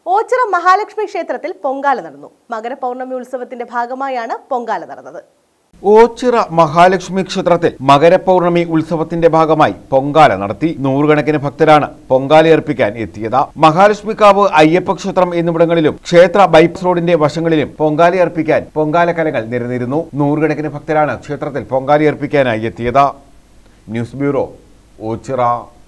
ഓച്ചിറ മഹാലക്ഷ്മി ക്ഷേത്രത്തിൽ പൊങ്കാല നടന്നു. മകരപൗർണമി ഉത്സവത്തിന്റെ ഭാഗമായാണ് പൊങ്കാല നടന്നത്. ഓച്ചിറ മഹാലക്ഷ്മി ക്ഷേത്രത്തിൽ മകരപൗർണമി ഉത്സവത്തിന്റെ ഭാഗമായി പൊങ്കാല നടത്തി. നൂറുകണക്കിന് ഭക്തരാണ് പൊങ്കാലയർപ്പിക്കാൻ എത്തിയത്. മഹാലക്ഷ്മിക്കാവ്, അയ്യപ്പ ക്ഷേത്രം എന്നിവിടങ്ങളിലും ക്ഷേത്ര ബൈപ്പാസ് റോഡിന്റെ വശങ്ങളിലും പൊങ്കാലയർപ്പിക്കാൻ പൊങ്കാല കലങ്ങൾ നിരന്നിരുന്നു. നൂറുകണക്കിന് ഭക്തരാണ് ക്ഷേത്രത്തിൽ പൊങ്കാലയർപ്പിക്കാനായി എത്തിയത്. News bureau, Ochira.